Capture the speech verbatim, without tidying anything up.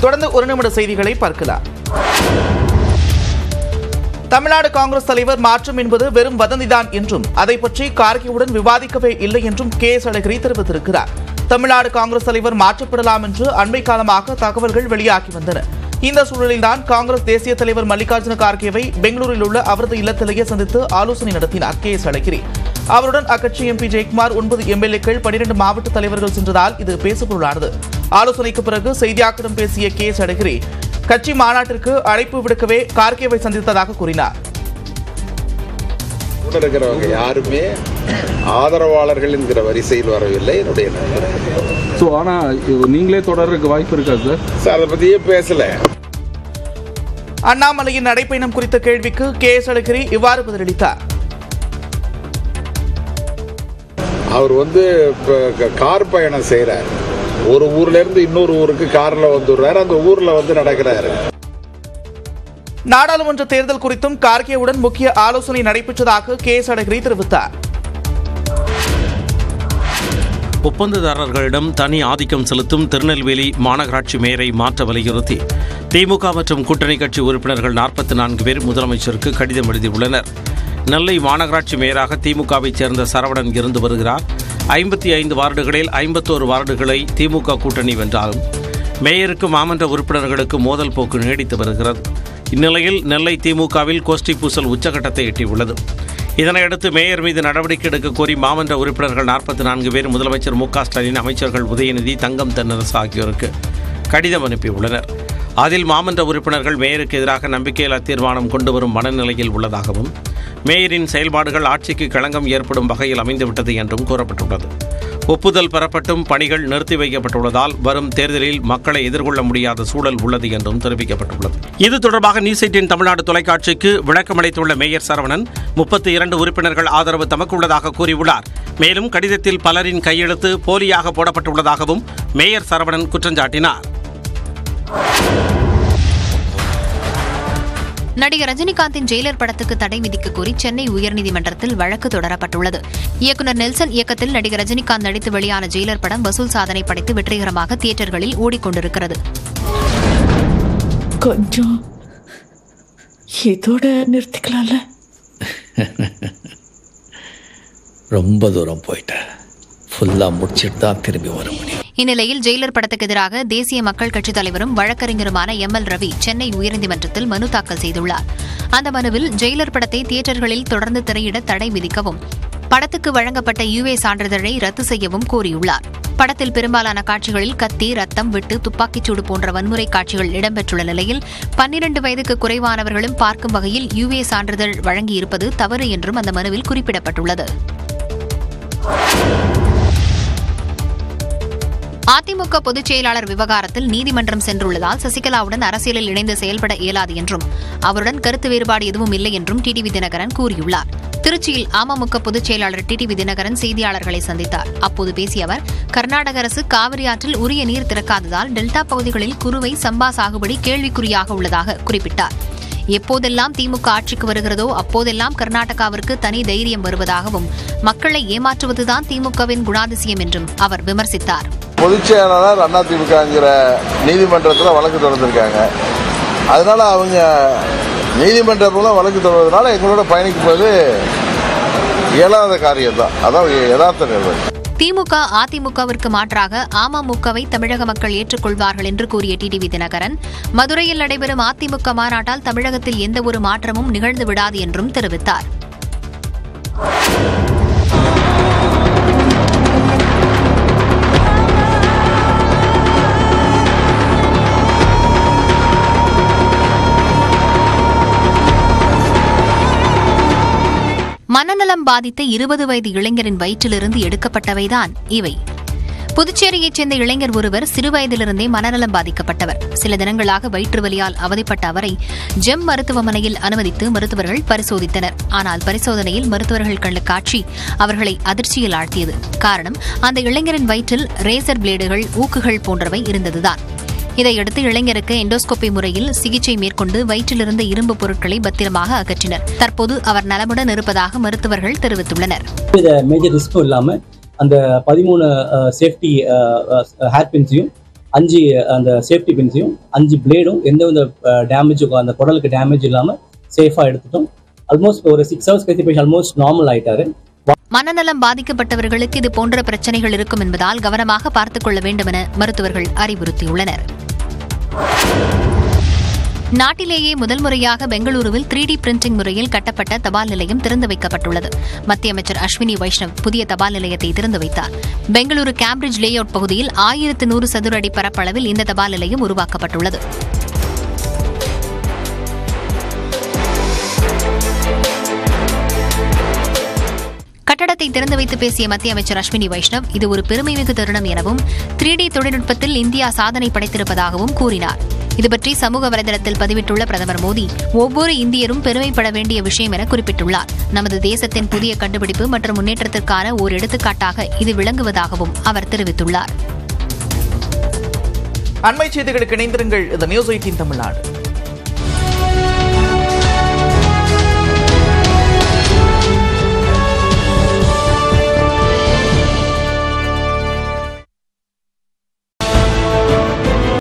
தொடர்ந்து ஒரு நிமிட செய்திகளை பார்க்கலாம். தமிழ்நாடு காங்கிரஸ் தலைவர் மாற்றம் என்பது வெறும் வதந்திதான் என்றும் அதை பற்றி கார்கேவுடன் விவாதிக்கவே இல்லை என்றும் கே எஸ் அழகிரி தெரிவித்திருக்கிறார். தமிழ்நாடு காங்கிரஸ் தலைவர் மாற்றப்படலாம் என்று அண்மை காலமாக தகவல்கள் வெளியாகி வந்தன. இந்த சூழலில்தான் காங்கிரஸ் தேசிய தலைவர் மல்லிகார்ஜுன கார்கேவை பெங்களூரில் உள்ள அவரது இல்லத்திலேயே சந்தித்து ஆலோசனை நடத்தினார் கே எஸ் அழகிரி. அவருடன் அக்கட்சி எம்பி ஜெயக்குமார், ஒன்பது எம்எல்ஏக்கள், பனிரெண்டு மாவட்ட தலைவர்கள் சென்றதால் இது பேசுபொருளானது. ஆலோசனைக்கு பிறகு செய்தியாளர்களிடம் பேசிய கே எஸ் அழகிரி கட்சி மாநாட்டிற்கு அழைப்பு விடுக்கவே கார்கேவை சந்தித்ததாக கூறினார். இருக்கிறவங்க யாருமே ஆதரவாளர்கள் என்கிற வரிசையில் வரவில்லை. என்னுடைய ஸோ ஆனால் நீங்களே தொடர்றதுக்கு வாய்ப்பு இருக்கா சார்? சார் அதை பற்றியே பேசல. அண்ணாமலையின் நடைப்பயணம் குறித்த கேள்விக்கு கே எஸ் அழகிரி இவ்வாறு பதிலளித்தார். அவர் வந்து கார் பயணம் செய்யறார். ஒரு ஊர்ல இருந்து இன்னொரு ஊருக்கு கார்ல வந்துடுறாரு. அந்த ஊர்ல வந்து நடக்கிறாரு. நாடாளுமன்ற தேர்தல் குறித்தும் கார்கேவுடன் முக்கிய ஆலோசனை நடைபெற்றதாக கே எஸ் அழகிரி தெரிவித்தார். ஒப்பந்ததாரர்களிடம் தனி ஆதிக்கம் செலுத்தும் திருநெல்வேலி மாநகராட்சி மேயரை மாற்ற வலியுறுத்தி திமுக மற்றும் கூட்டணி கட்சி உறுப்பினர்கள் நாற்பத்தி நான்கு பேர் முதலமைச்சருக்கு கடிதம் எழுதியுள்ளனர். நெல்லை மாநகராட்சி மேயராக திமுகவைச் சேர்ந்த சரவணன் இருந்து வருகிறார். ஐம்பத்தி ஐந்து வார்டுகளில் ஐம்பத்தோரு வார்டுகளை திமுக கூட்டணி வென்றாலும் மேயருக்கு மாமன்ற உறுப்பினர்களுக்கு மோதல் போக்கு நீடித்து வருகிறது. இந்நிலையில் நெல்லை திமுகவில் கோஷ்டி பூசல் உச்சகட்டத்தை எட்டியுள்ளது. இதனையடுத்து மேயர் மீது நடவடிக்கை எடுக்க கோரி மாமன்ற உறுப்பினர்கள் நாற்பத்தி நான்கு பேர் முதலமைச்சர் மு க ஸ்டாலின், அமைச்சர்கள் உதயநிதி, தங்கம் தென்னரசு ஆகியோருக்கு கடிதம் அனுப்பியுள்ளனர். அதில் மாமன்ற உறுப்பினர்கள் மேயருக்கு எதிராக நம்பிக்கையில்லா தீர்மானம் கொண்டு வரும் மனநிலையில் உள்ளதாகவும் மேயரின் செயல்பாடுகள் ஆட்சிக்கு களங்கம் ஏற்படும் வகையில் அமைந்துவிட்டது என்றும் கூறப்பட்டுள்ளது. ஒப்புதல் பெறப்பட்டும் பணிகள் நிறுத்தி வைக்கப்பட்டுள்ளதால் வரும் தேர்தலில் மக்களை எதிர்கொள்ள முடியாத சூழல் உள்ளது என்றும் தெரிவிக்கப்பட்டுள்ளது. இது தொடர்பாக நியூஸ் எயிட்டீன் தமிழ்நாடு தொலைக்காட்சிக்கு விளக்கமளித்துள்ள மேயர் சரவணன், முப்பத்தி இரண்டு உறுப்பினர்கள் ஆதரவு தமக்கு உள்ளதாக கூறியுள்ளார். மேலும் கடிதத்தில் பலரின் கையெழுத்து போலியாக போடப்பட்டுள்ளதாகவும் மேயர் சரவணன் குற்றம் சாட்டினார். நடிகர் ரஜினிகாந்தின் ஜெயிலர் படத்துக்கு தடை விதிக்க கோரி சென்னை உயர்நீதிமன்றத்தில் வழக்கு தொடரப்பட்டுள்ளது. இயக்குநர் நெல்சன் இயக்கத்தில் நடிகர் ரஜினிகாந்த் நடித்து வெளியான ஜெயிலர் படம் வசூல் சாதனை படைத்து வெற்றிகரமாக தியேட்டர்களில் ஓடிக்கொண்டிருக்கிறது. கொஞ்சம் இதோட நிறுத்திக்கலாம்ல. ரொம்ப தூரம் போயிட்டேன். ஃபுல்லா முடிச்சிட்டு தான் திரும்பி வர முடியும். இந்நிலையில் ஜெயிலர் படத்துக்கு எதிராக தேசிய மக்கள் கட்சித் தலைவரும் வழக்கறிஞருமான எம் எல் ரவி சென்னை உயர்நீதிமன்றத்தில் மனு தாக்கல் செய்துள்ளார். அந்த மனுவில் ஜெயிலர் படத்தை தியேட்டர்களில் தொடர்ந்து திரையிட தடை விதிக்கவும், படத்துக்கு வழங்கப்பட்ட யுஏ சான்றிதழை ரத்து செய்யவும் கோரியுள்ளார். படத்தில் பெரும்பாலான காட்சிகளில் கத்தி, ரத்தம், வெட்டு, துப்பாக்கிச்சூடு போன்ற வன்முறை காட்சிகள் இடம்பெற்றுள்ள நிலையில் பன்னிரண்டு வயதுக்கு குறைவானவர்களும் பார்க்கும் வகையில் யுஏ சான்றிதழ் வழங்கியிருப்பது தவறு என்றும் அந்த மனுவில் குறிப்பிடப்பட்டுள்ளது. அதிமுக பொதுச் செயலாளர் விவகாரத்தில் நீதிமன்றம் சென்றுள்ளதால் சசிகலாவுடன் அரசியலில் இணைந்து செயல்பட இயலாது என்றும் அவருடன் கருத்து வேறுபாடு எதுவும் இல்லை என்றும் டிடிவி தினகரன் கூறியுள்ளார். திருச்சியில் அமமுக பொதுச் செயலாளர் டிடிவி தினகரன் செய்தியாளர்களை சந்தித்தார். அப்போது பேசிய அவர், கர்நாடக அரசு காவிரி ஆற்றில் உரிய நீர் திறக்காததால் டெல்டா பகுதிகளில் குறுவை, சம்பா சாகுபடி கேள்விக்குறியாக உள்ளதாக குறிப்பிட்டார். எப்போதெல்லாம் திமுக ஆட்சிக்கு வருகிறதோ அப்போதெல்லாம் கர்நாடகாவிற்கு தனி தைரியம் வருவதாகவும் மக்களை ஏமாற்றுவதுதான் திமுகவின் குணாதிசயம் என்றும் அவர் விமர்சித்தார். பொதுச் செயலாளர் அதிமுகங்கிற நீதிமன்றத்தில் வழக்கு தொடர்ந்திருக்காங்க. அதனால அவங்க நீதிமன்றம் மூலம் வழக்கு தொடர்வதனால எங்களோட பயணிக்கும் போது இயலாத காரியம் தான். அதான் யதார்த்த நிலை. திமுக அதிமுகவிற்கு மாற்றாக அமமுகவை தமிழக மக்கள் ஏற்றுக்கொள்வார்கள் என்று கூறிய டிடிவி தினகரன், மதுரையில் நடைபெறும் அதிமுக மாநாட்டால் தமிழகத்தில் எந்தவொரு மாற்றமும் நிகழ்ந்து விடாது என்றும் தெரிவித்தார். மனநலம் பாதித்த இருபது வயது இளைஞரின் வயிற்றிலிருந்து எடுக்கப்பட்டவைதான் இவை. புதுச்சேரியைச் சேர்ந்த இளைஞர் ஒருவர் சிறுவயதிலிருந்தே மனநலம் பாதிக்கப்பட்டவர். சில தினங்களாக வயிற்று வலியால் அவதிப்பட்ட அவரை ஜெம் மருத்துவமனையில் அனுமதித்து மருத்துவர்கள் பரிசோதித்தனர். ஆனால் பரிசோதனையில் மருத்துவர்கள் கண்ட காட்சி அவர்களை அதிர்ச்சியில் ஆழ்த்தியது. காரணம், அந்த இளைஞரின் வயிற்றில் ரேசர் பிளேடுகள், ஊக்குகள் போன்றவை இருந்ததுதான். இதையடுத்து இளைஞருக்கு எண்டோஸ்கோபி முறையில் சிகிச்சை மேற்கொண்டு வயிற்றிலிருந்த இரும்பு பொருட்களை பத்திரமாக அகற்றினர். தற்போது அவர் நலமுடன் இருப்பதாக மருத்துவர்கள் தெரிவித்துள்ளனர். மேஜர் ரிஸ்க்கும் இல்லாம அந்த பதிமூணு சேஃப்டி ஹேர்பின்ஸையும் அஞ்சு அந்த சேஃப்டி பின்ஸையும் அஞ்சு பிளேடும் எந்த வித டேமேஜுக்கும் அந்த குடலுக்கு டேமேஜ் இல்லாமல் சேஃபாக எடுத்துட்டோம். ஆல்மோஸ்ட் ஒரு சிக்ஸ் ஹவர்ஸ் கழிச்சு பேஷண்ட் ஆல்மோஸ்ட் நார்மல் ஆயிட்டாரு. மனநலம் பாதிக்கப்பட்டவர்களுக்கு இது போன்ற பிரச்சனைகள் இருக்கும் என்பதால் கவனமாக பார்த்துக் கொள்ள வேண்டும் என மருத்துவர்கள் அறிவுறுத்தியுள்ளனர். நாட்டிலேயே முதல் முறையாக பெங்களூருவில் த்ரீ டி பிரிண்டிங் முறையில் கட்டப்பட்ட தபால் நிலையம் திறந்து வைக்கப்பட்டுள்ளது. மத்திய அமைச்சர் அஸ்வினி வைஷ்ணவ் புதிய தபால் நிலையத்தை திறந்து வைத்தார். பெங்களூரு கேம்பிரிட்ஜ் லே அவுட் பகுதியில் ஆயிரத்து நூறு சதுர அடி பரப்பளவில் இந்த தபால் நிலையம் உருவாக்கப்பட்டுள்ளது. கட்டடத்தை திறந்து வைத்து பேசிய மத்திய அமைச்சர் அஸ்வினி வைஷ்ணவ் இது ஒரு பெருமைமிகு தருணம் எனவும் த்ரீ டி தொழில்நுட்பத்தில் இந்தியா சாதனை படைத்திருப்பதாகவும் கூறினார். இதுபற்றி சமூக வலைதளத்தில் பதிவிட்டுள்ள பிரதமர் மோடி ஒவ்வொரு இந்தியரும் பெருமைப்பட வேண்டிய விஷயம் என குறிப்பிட்டுள்ளார். நமது தேசத்தின் புதிய கண்டுபிடிப்பு மற்றும் முன்னேற்றத்திற்கான ஓர் எடுத்துக்காட்டாக இது விளங்குவதாகவும் அவர் தெரிவித்துள்ளார். அண்மை செய்திகளுக்கு இணைந்திருங்கள். இது நியூஸ் எயிட்டீன் தமிழ்நாடு.